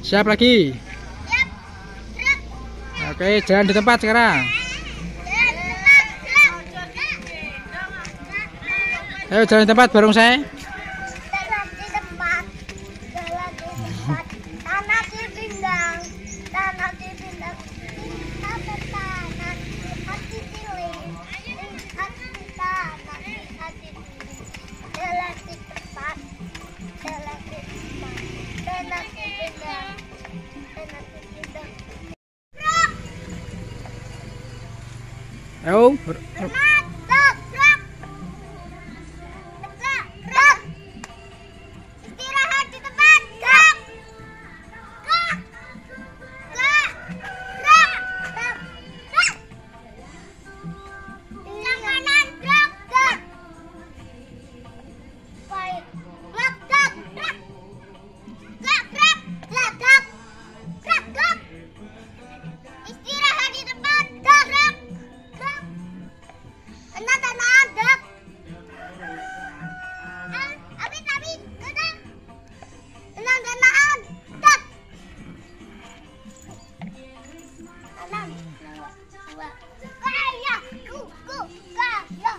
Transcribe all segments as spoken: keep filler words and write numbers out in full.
Siap lagi. Siap. Oke, jalan di tempat sekarang. Ayo jalan di tempat bareng saya. Jalan di tempat. Jalan di tempat. Tanah dipindang. Tanah dipindang. Lihat ke kanan. Lihat di kiri. Lihat di kanan. Lihat di kiri. Jalan di tempat. Jalan di tempat. Tanah dipindang. Tanah dipindang. Ayo. ber- Hormat. Gerak. Gerak. Tegak. Gerak. Istirahat di tempat. Gerak. Gerak. Gerak. Gerak. Gerak. Gerak. Yang kanan. Gerak. Gerak. Baik. Gerak. Gerak. Gerak. Gerak. Gerak. Gerak. Gerak. Gerak. Gerak. Istirahat di tempat. Gerak. Gerak. Gerak. Enak tanah. Gerak. Ah, abis abis. Gerak. Tenang tenang. Tak. Tenang. Dua. Kaya. Ku ku kaya.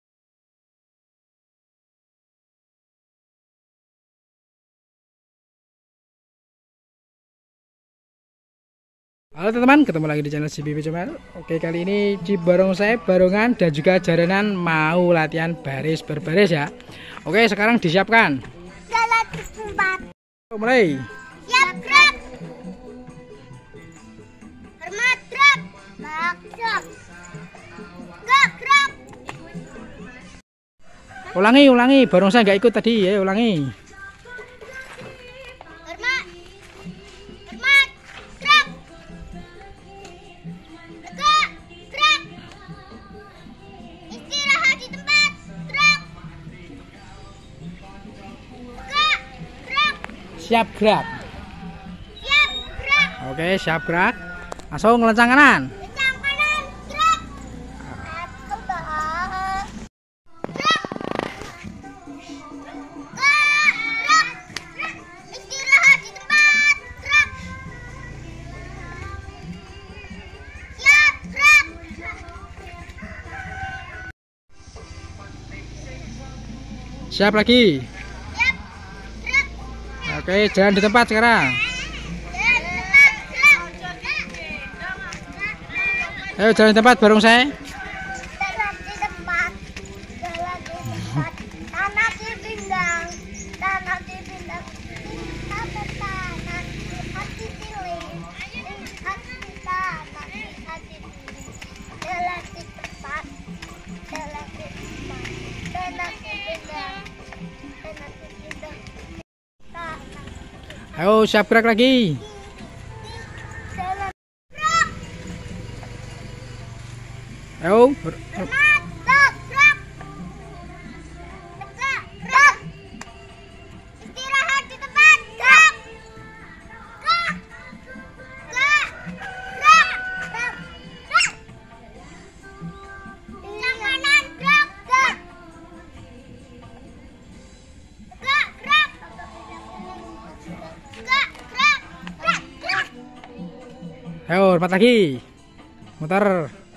Halo teman-teman, ketemu lagi di channel C B B Channel. Oke, kali ini di barongsai, barongan dan juga jaranan mau latihan baris berbaris ya. Oke, sekarang disiapkan. Jalan di tempat. Mulai. Siap gerak. Hormat gerak. Gerak gerak. Gerak gerak. Ulangi, ulangi. Barongsai nggak ikut tadi ya, ulangi. Hormat. Hormat. Gerak. Gerak. Gerak. Istirahat di tempat. Gerak. Gerak. Gerak. Siap gerak. Siap gerak. Oke, siap gerak. Langsung ngelencang kanan. Kencang kanan. Gerak. Satu dah. Gerak. Gerak. Gerak. Gerak. Istirahat di tempat. Gerak. Siap gerak. Siap lagi. Siap gerak. Oke, jalan di tempat sekarang. Jalan di tempat. Gerak. Ayo jalan di tempat bareng saya. Jalan di tempat. Jalan di tempat. Tanah dipindang. Tanah dipindang. Lihat ke kanan. Lihat di kiri. Lihat di kanan. Lihat di kiri. Jalan di tempat. Jalan di tempat. Tanah dipindang. Tanah dipindang. Tanah. Ayo siap gerak lagi. Jalan. Gerak. Ayo. ber- Hormat. Gerak. Gerak. Tegak. Gerak. Istirahat di tempat. Gerak. Gerak. Gerak. Gerak. Gerak. Gerak. Yang kanan. Gerak. Gerak. Gerak. Gerak. Gerak. Gerak. Gerak. Gerak. Ayo hormat lagi. Muter.